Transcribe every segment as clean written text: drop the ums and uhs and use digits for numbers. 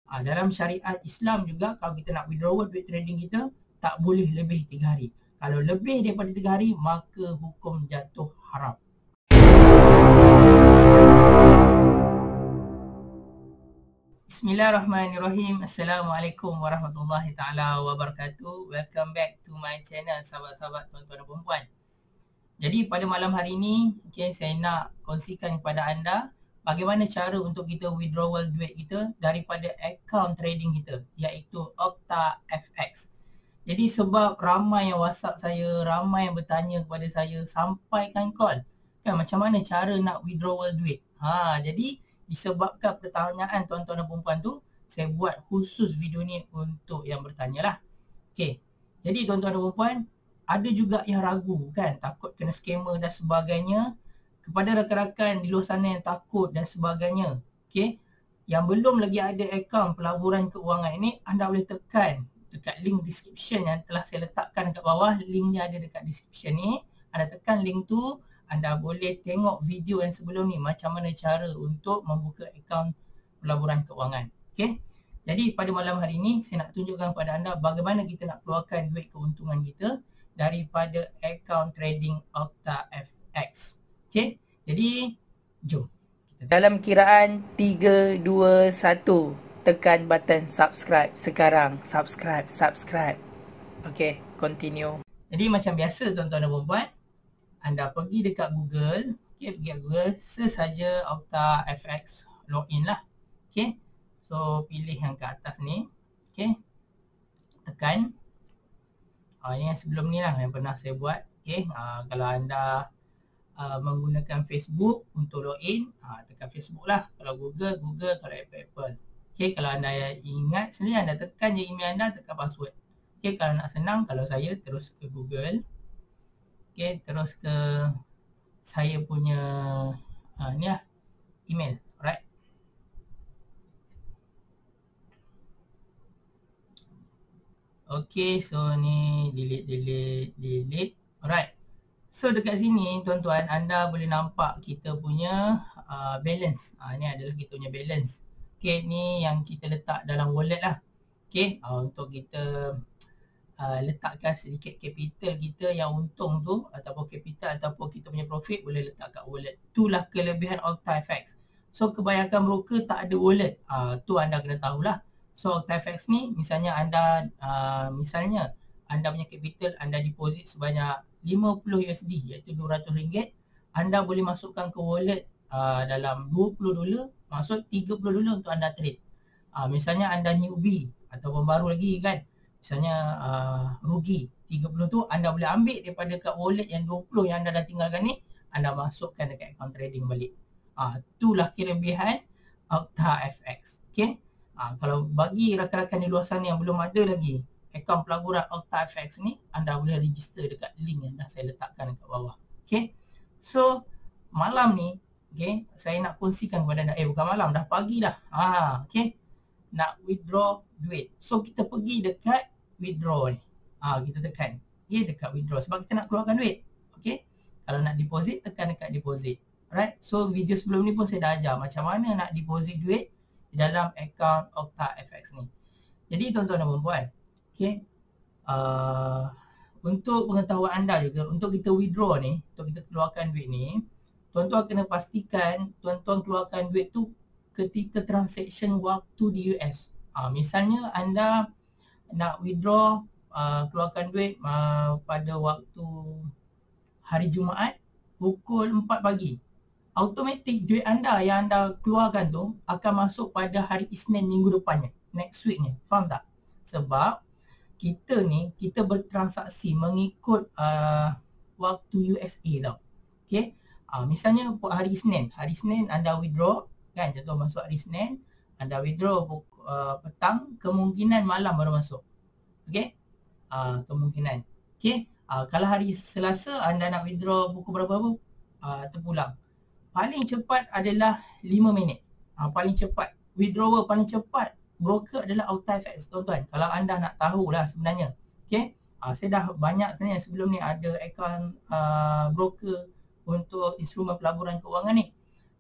Dalam syariat Islam juga, kalau kita nak withdrawal duit trading kita, tak boleh lebih 3 hari. Kalau lebih daripada 3 hari, maka hukum jatuh haram. Bismillahirrahmanirrahim. Assalamualaikum warahmatullahi ta'ala wabarakatuh. Welcome back to my channel, sahabat-sahabat, tuan-tuan dan puan-puan. Jadi pada malam hari ini, saya nak kongsikan kepada anda bagaimana cara untuk kita withdrawal duit kita daripada account trading kita, iaitu OctaFX. Jadi sebab ramai yang WhatsApp saya, ramai yang bertanya kepada saya, sampaikan call, kan macam mana cara nak withdrawal duit. Jadi disebabkan pertanyaan tuan-tuan dan perempuan tu, saya buat khusus video ni untuk yang bertanya lah. Jadi tuan-tuan dan perempuan, ada juga yang ragu kan, takut kena scammer dan sebagainya. Kepada rakan-rakan di luar sana yang takut dan sebagainya, yang belum lagi ada akaun pelaburan keuangan ini, anda boleh tekan dekat link description yang telah saya letakkan dekat bawah. Link ni ada dekat description ni. Anda tekan link tu, anda boleh tengok video yang sebelum ni, macam mana cara untuk membuka akaun pelaburan keuangan. Jadi pada malam hari ini, saya nak tunjukkan kepada anda bagaimana kita nak keluarkan duit keuntungan kita daripada akaun trading OctaFX. Jadi jom. Dalam kiraan 3, 2, 1, tekan button subscribe sekarang. Subscribe. Continue. Jadi macam biasa tuan-tuan dan puan-puan, anda pergi dekat Google, pergi dekat Google, search saja OctaFX, login lah. So pilih yang ke atas ni, tekan. Ini yang sebelum ni lah, yang pernah saya buat. Kalau anda menggunakan Facebook untuk login, tekan Facebook lah. Kalau Google. Kalau Apple. Kalau anda ingat sendiri, anda tekan je email anda, tekan password. Kalau nak senang, kalau saya terus ke Google. Terus ke saya punya ni lah, email. Alright. So ni delete. Alright. So dekat sini tuan-tuan, anda boleh nampak kita punya balance. Ni adalah kita punya balance. Ni yang kita letak dalam wallet lah. Untuk kita letakkan sedikit capital kita yang untung tu, ataupun capital ataupun kita punya profit, boleh letak kat wallet. Itulah kelebihan OctaFX. So kebanyakan broker tak ada wallet. Tu anda kena tahulah. So OctaFX ni, misalnya anda punya capital, anda deposit sebanyak 50 USD, iaitu RM200, anda boleh masukkan ke wallet dalam $20, maksud $30 untuk anda trade. Misalnya anda newbie ataupun baru lagi kan, misalnya rugi 30 tu, anda boleh ambil daripada kat wallet yang 20 yang anda dah tinggalkan ni, anda masukkan dekat account trading balik. Itulah kelebihan OctaFX. Kalau bagi rakan-rakan di luar sana yang belum ada lagi akaun pelaburan OctaFX ni, anda boleh register dekat link yang dah saya letakkan dekat bawah. So malam ni, saya nak kongsikan kepada anda, bukan malam, dah pagi dah. Nak withdraw duit. So kita pergi dekat withdraw ni. Kita tekan dekat withdraw sebab kita nak keluarkan duit. Kalau nak deposit, tekan dekat deposit. Alright. So video sebelum ni pun saya dah ajar macam mana nak deposit duit di dalam akaun OctaFX ni. Jadi tuan-tuan dan puan-puan, untuk pengetahuan anda juga, untuk kita withdraw ni, untuk kita keluarkan duit ni, tuan-tuan kena pastikan tuan-tuan keluarkan duit tu ketika transaction waktu di US. Misalnya anda nak withdraw, keluarkan duit pada waktu hari Jumaat pukul 4 pagi. Automatik duit anda yang anda keluarkan tu akan masuk pada hari Isnin minggu depannya, next weeknya. Faham tak? Sebab kita ni, kita bertransaksi mengikut waktu USA tau. Misalnya hari Isnin anda withdraw kan, contoh masuk hari Isnin, anda withdraw petang, kemungkinan malam baru masuk. Kemungkinan. Kalau hari Selasa anda nak withdraw pukul berapa terpulang. Paling cepat adalah 5 minit. Paling cepat. Withdrawal paling cepat broker adalah OctaFX, tuan-tuan. Kalau anda nak tahulah sebenarnya. Saya dah banyak sebenarnya sebelum ni ada akaun broker untuk instrumen pelaburan keuangan ni.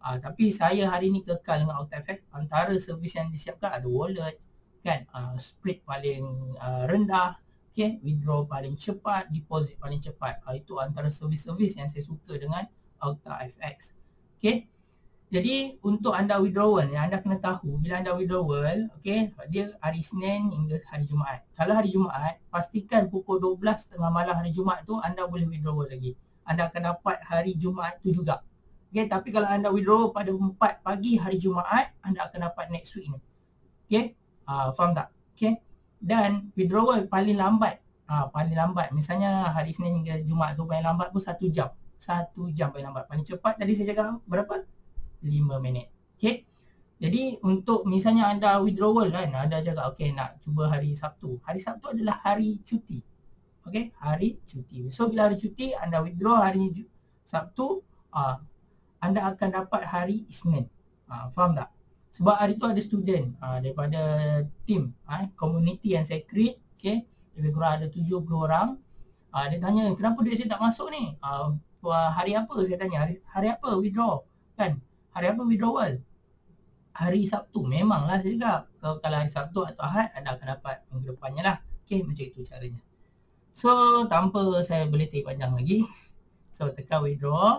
Tapi saya hari ni kekal dengan OctaFX. Antara servis yang disiapkan ada wallet, kan, split paling rendah, okay, withdraw paling cepat, deposit paling cepat. Itu antara servis-servis yang saya suka dengan OctaFX. Okay. Jadi untuk anda withdrawal ni, anda kena tahu bila anda withdrawal, okay, dia hari Isnin hingga hari Jumaat. Kalau hari Jumaat, pastikan pukul 12 tengah malam hari Jumaat tu anda boleh withdrawal lagi. Anda akan dapat hari Jumaat tu juga. Okay, tapi kalau anda withdraw pada 4 pagi hari Jumaat, anda akan dapat next week ni. Okay, faham tak? Okay, dan withdrawal paling lambat, misalnya hari Isnin hingga Jumaat tu paling lambat pun 1 jam. 1 jam paling lambat. Paling cepat tadi saya cakap berapa? 5 minit. Okay. Jadi untuk misalnya anda withdrawal kan, anda cakap okay nak cuba hari Sabtu. Hari Sabtu adalah hari cuti. Okay, hari cuti. So bila hari cuti anda withdraw hari Sabtu, anda akan dapat hari Isnin. Faham tak? Sebab hari tu ada student daripada team community yang saya create, okay, lebih kurang ada 70 orang. Dia tanya kenapa duit saya tak masuk ni? Hari apa? Saya tanya hari apa withdraw? Kan? Hari apa withdrawal? Hari Sabtu. Memanglah saya cakap. So, kalau hari Sabtu atau Ahad, anda akan dapat minggu depannya lah. Okay, macam itu caranya. So, tanpa saya boleh take panjang lagi. So, tekan withdraw.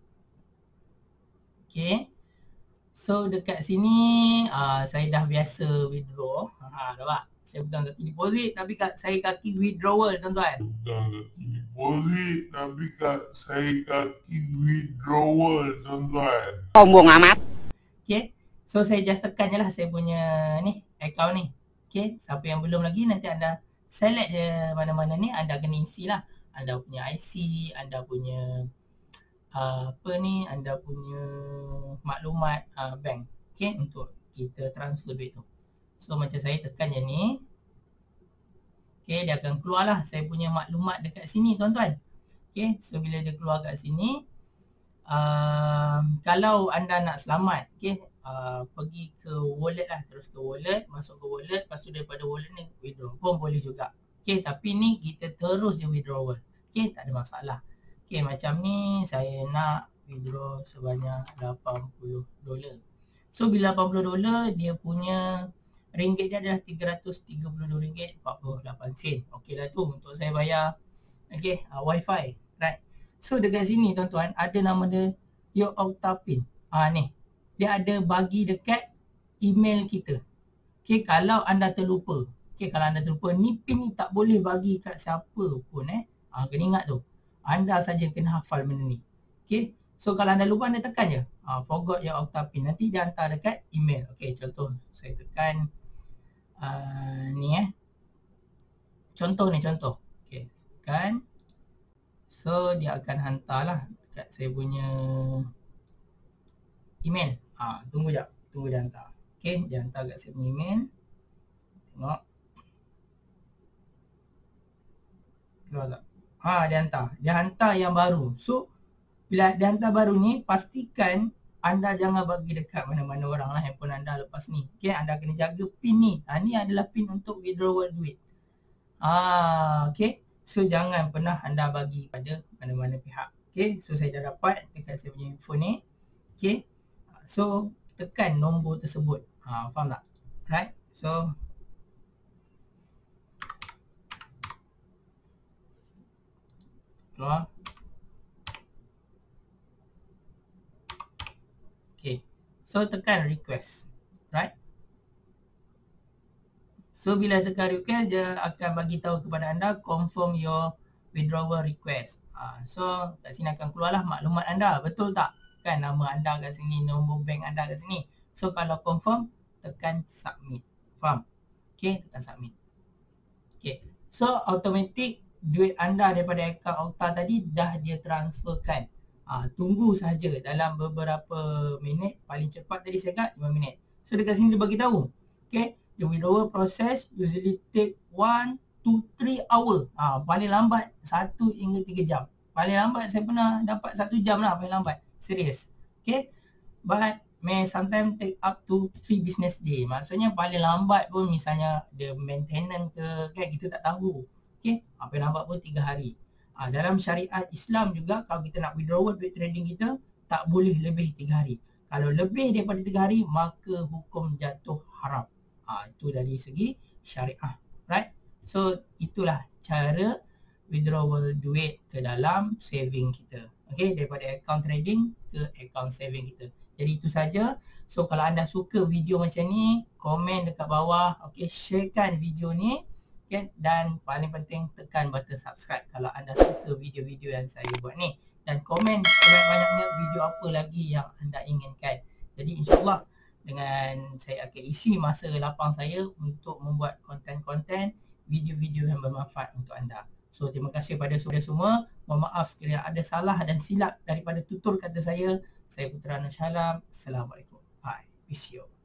Okay. So, dekat sini, saya dah biasa withdraw. Nampak? Saya pegang kaki deposit, tapi saya kaki withdrawal, tuan-tuan. Sombong amat. Okay, so saya just tekan je lah saya punya ni, account ni. Okay, siapa yang belum lagi, nanti anda select je mana-mana ni, anda kena isi lah. Anda punya IC, anda punya anda punya maklumat bank. Okay, untuk kita transfer duit tu. So macam saya tekan je ni. Okay, dia akan keluar lah saya punya maklumat dekat sini, tuan-tuan. Okay, so bila dia keluar kat sini, kalau anda nak selamat, okay, pergi ke wallet lah, terus ke wallet, masuk ke wallet, lepas tu daripada wallet ni withdraw pun boleh juga. Okay, tapi ni kita terus je withdrawal. Okay, tak ada masalah. Okay, macam ni saya nak withdraw sebanyak $80. So bila $80, dia punya ringgit dia adalah RM332.48. Okey lah tu untuk saya bayar, okay, wifi, right? So dekat sini tuan-tuan ada nama dia Your Okta Pin. Ni. Dia ada bagi dekat email kita. Okay, kalau anda terlupa. Okay, kalau anda terlupa, ni pin ni tak boleh bagi kat siapa pun kena ingat tu. Anda saja kena hafal benda ni. Okay, so kalau anda lupa, anda tekan je. Forgot Your Okta Pin. Nanti dia hantar dekat email. Okay, contoh saya tekan ni contoh ni. Okay, tekan. So dia akan hantar lah dekat saya punya email. Tunggu jap. Tunggu dia hantar. Okay, dia hantar kat saya punya email. Tengok. Keluar tak? Dia hantar. Dia hantar yang baru. So bila dia hantar baru ni, pastikan anda jangan bagi dekat mana-mana orang lah handphone anda lepas ni. Okay, anda kena jaga pin ni. Ni adalah pin untuk withdrawal duit. Okay, so jangan pernah anda bagi pada mana-mana pihak. Okay, so saya dah dapat dekat saya punya handphone ni. Okay, so tekan nombor tersebut. Faham tak? Right, so keluar. Okay, so tekan request, right? So bila tekan request, dia akan bagi tahu kepada anda confirm your withdrawal request. So kat sini akan keluarlah maklumat anda, betul tak? Kan nama anda kat sini, nombor bank anda kat sini. So kalau confirm, tekan submit. Faham? Okay, tekan submit. Okay, so automatic duit anda daripada akaun Okta tadi dah dia transferkan. Tunggu saja dalam beberapa minit, paling cepat tadi saya kata 5 minit. So dekat sini dia bagi tahu. Okay, the withdrawal process usually take 1 to 3 hour. Paling lambat 1 hingga 3 jam. Paling lambat saya pernah dapat 1 jam lah paling lambat. Serius. Okay, but may sometimes take up to 3 business day. Maksudnya paling lambat pun misalnya the maintenance ke, kan kita tak tahu. Okay, paling lambat pun 3 hari. Dalam syariat Islam juga, kalau kita nak withdrawal duit trading kita, tak boleh lebih 3 hari. Kalau lebih daripada 3 hari, maka hukum jatuh haram. Itu dari segi syariah. Right? So, itulah cara withdrawal duit ke dalam saving kita. Okay, daripada account trading ke account saving kita. Jadi itu saja. So, kalau anda suka video macam ni, komen dekat bawah. Okay, sharekan video ni. Okay, dan paling penting tekan button subscribe kalau anda suka video-video yang saya buat ni. Dan komen sebanyak-banyaknya video apa lagi yang anda inginkan. Jadi insyaAllah dengan saya akan isi masa lapang saya untuk membuat konten-konten video-video yang bermanfaat untuk anda. So terima kasih pada saudara semua. Mohon maaf sekiranya ada salah dan silap daripada tutur kata saya. Saya Putra Nur Shah Alam. Assalamualaikum. Bye. Peace you.